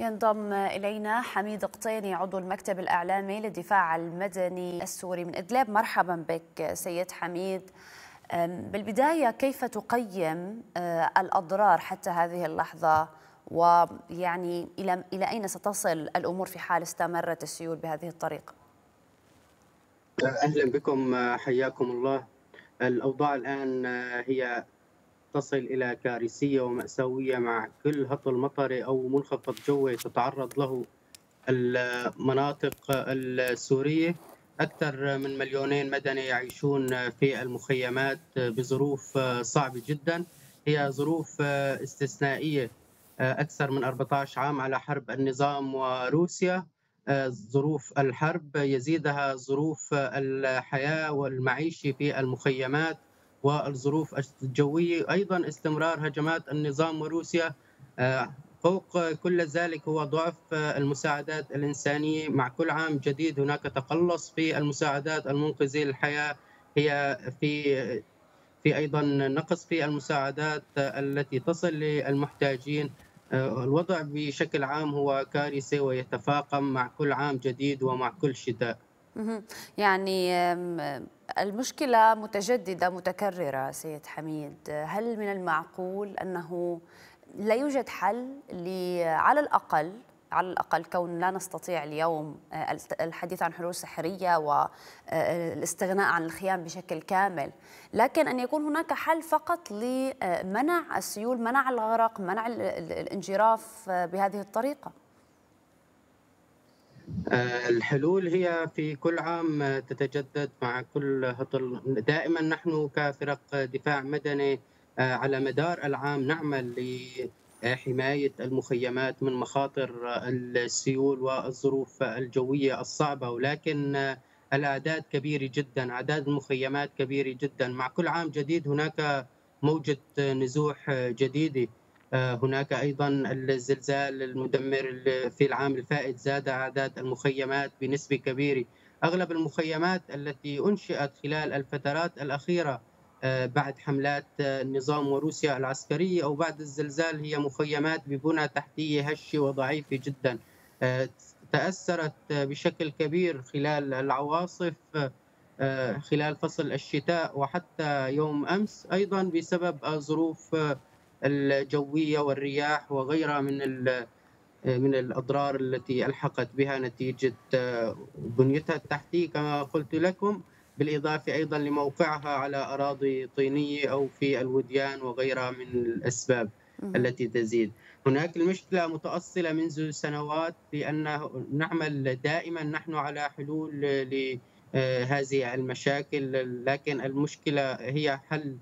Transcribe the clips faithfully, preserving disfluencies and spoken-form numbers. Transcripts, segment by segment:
ينضم إلينا حميد قطيني عضو المكتب الإعلامي للدفاع المدني السوري من إدلب. مرحبا بك سيد حميد. بالبداية، كيف تقيم الأضرار حتى هذه اللحظة، ويعني إلى إلى أين ستصل الأمور في حال استمرت السيول بهذه الطريقة؟ أهلا بكم، حياكم الله. الأوضاع الآن هي تصل إلى كارثية ومأساوية مع كل هطل مطري أو منخفض جوي تتعرض له المناطق السورية. أكثر من مليونين مدني يعيشون في المخيمات بظروف صعبة جدا. هي ظروف استثنائية، أكثر من أربعة عشر عام على حرب النظام وروسيا. ظروف الحرب يزيدها ظروف الحياة والمعيشة في المخيمات والظروف الجوية، أيضا استمرار هجمات النظام وروسيا. فوق كل ذلك هو ضعف المساعدات الإنسانية. مع كل عام جديد هناك تقلص في المساعدات المنقذة للحياة. هي في في أيضا نقص في المساعدات التي تصل للمحتاجين. الوضع بشكل عام هو كارثي ويتفاقم مع كل عام جديد ومع كل شتاء. يعني المشكلة متجددة متكررة سيد حميد. هل من المعقول أنه لا يوجد حل على الأقل على الأقل كون لا نستطيع اليوم الحديث عن حلول سحرية والاستغناء عن الخيام بشكل كامل، لكن أن يكون هناك حل فقط لمنع السيول، منع الغرق، منع الانجراف بهذه الطريقة؟ الحلول هي في كل عام تتجدد مع كل هطل. دائما نحن كفرق دفاع مدني على مدار العام نعمل لحماية المخيمات من مخاطر السيول والظروف الجوية الصعبة، ولكن الأعداد كبيرة جدا، أعداد المخيمات كبيرة جدا. مع كل عام جديد هناك موجة نزوح جديدة. هناك أيضا الزلزال المدمر في العام الفائت زاد أعداد المخيمات بنسبة كبيرة. أغلب المخيمات التي أنشئت خلال الفترات الأخيرة بعد حملات النظام وروسيا العسكرية أو بعد الزلزال هي مخيمات ببنى تحتية هشة وضعيفة جدا، تأثرت بشكل كبير خلال العواصف خلال فصل الشتاء وحتى يوم أمس، أيضا بسبب ظروف الجوية والرياح وغيرها من من الأضرار التي ألحقت بها نتيجة بنيتها التحتية كما قلت لكم، بالإضافة أيضا لموقعها على أراضي طينية أو في الوديان وغيرها من الأسباب التي تزيد. هناك المشكلة متأصلة منذ سنوات، لأن نعمل دائما نحن على حلول لهذه المشاكل، لكن المشكلة هي حل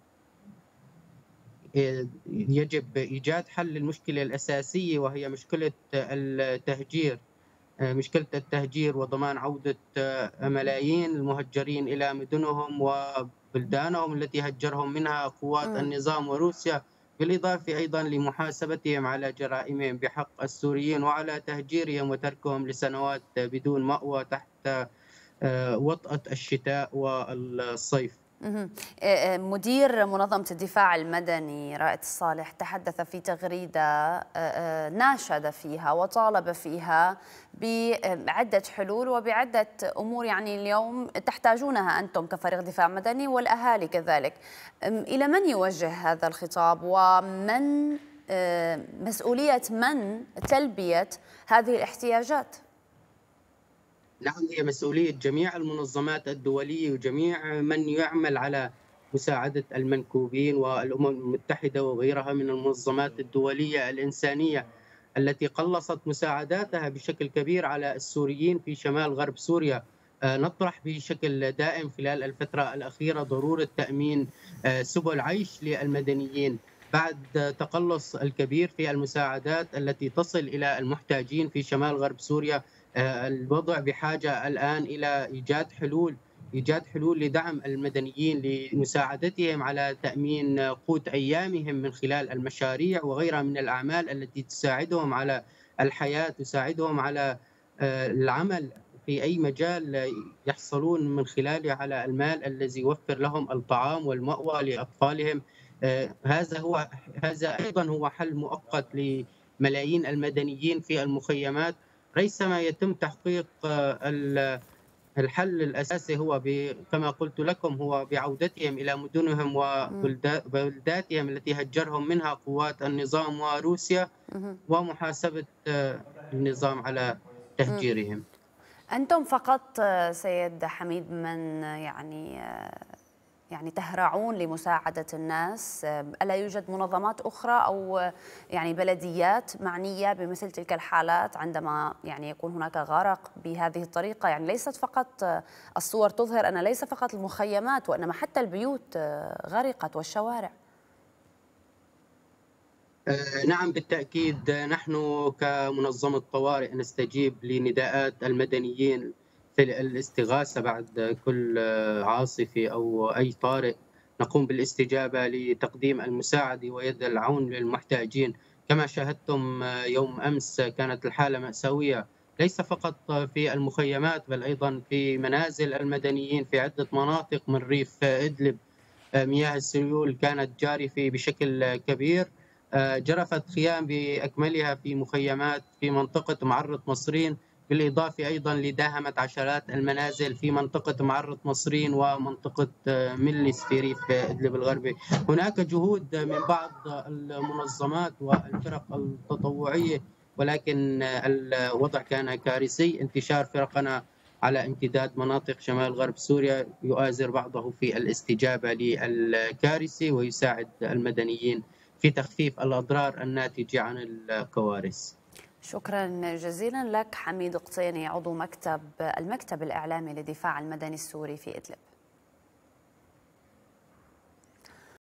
يجب إيجاد حل للمشكلة الأساسية وهي مشكلة التهجير. مشكلة التهجير وضمان عودة ملايين المهجرين إلى مدنهم وبلدانهم التي هجرهم منها قوات النظام وروسيا، بالإضافة أيضا لمحاسبتهم على جرائمهم بحق السوريين وعلى تهجيرهم وتركهم لسنوات بدون مأوى تحت وطأة الشتاء والصيف. مدير منظمة الدفاع المدني رائد الصالح تحدث في تغريدة ناشد فيها وطالب فيها بعدة حلول وبعدة أمور يعني اليوم تحتاجونها أنتم كفريق دفاع مدني والأهالي كذلك. إلى من يوجه هذا الخطاب، ومن مسؤولية من تلبية هذه الاحتياجات؟ نعم، هي مسؤولية جميع المنظمات الدولية وجميع من يعمل على مساعدة المنكوبين والأمم المتحدة وغيرها من المنظمات الدولية الإنسانية التي قلصت مساعداتها بشكل كبير على السوريين في شمال غرب سوريا. نطرح بشكل دائم خلال الفترة الأخيرة ضرورة تأمين سبل عيش للمدنيين بعد تقلص الكبير في المساعدات التي تصل إلى المحتاجين في شمال غرب سوريا. الوضع بحاجة الآن إلى إيجاد حلول إيجاد حلول لدعم المدنيين لمساعدتهم على تأمين قوت أيامهم من خلال المشاريع وغيرها من الأعمال التي تساعدهم على الحياة، تساعدهم على العمل في أي مجال يحصلون من خلاله على المال الذي يوفر لهم الطعام والمأوى لأطفالهم. هذا هو هذا أيضا هو حل مؤقت ملايين المدنيين في المخيمات، ريثما يتم تحقيق الحل الأساسي هو كما قلت لكم هو بعودتهم إلى مدنهم وبلداتهم التي هجرهم منها قوات النظام وروسيا، ومحاسبة النظام على تهجيرهم. أنتم فقط سيد حميد من يعني يعني تهرعون لمساعدة الناس؟ ألا يوجد منظمات أخرى أو يعني بلديات معنية بمثل تلك الحالات عندما يعني يكون هناك غرق بهذه الطريقة؟ يعني ليست فقط الصور تظهر أن ليس فقط المخيمات وإنما حتى البيوت غرقت والشوارع. نعم بالتأكيد، نحن كمنظمة طوارئ نستجيب لنداءات المدنيين في الاستغاثة بعد كل عاصفة أو أي طارئ، نقوم بالاستجابة لتقديم المساعدة ويد العون للمحتاجين. كما شاهدتم يوم أمس كانت الحالة مأساوية، ليس فقط في المخيمات بل أيضا في منازل المدنيين في عدة مناطق من ريف إدلب. مياه السيول كانت جارفة بشكل كبير، جرفت خيام بأكملها في مخيمات في منطقة معرة مصرين، بالإضافة أيضا لداهمت عشرات المنازل في منطقة معرة مصرين ومنطقة ملس في ريف إدلب الغربي. هناك جهود من بعض المنظمات والفرق التطوعية، ولكن الوضع كان كارثي. انتشار فرقنا على امتداد مناطق شمال غرب سوريا يؤازر بعضه في الاستجابة للكارثة ويساعد المدنيين في تخفيف الأضرار الناتجة عن الكوارث. شكرا جزيلا لك حميد قطيني، عضو مكتب المكتب الإعلامي للدفاع المدني السوري في إدلب.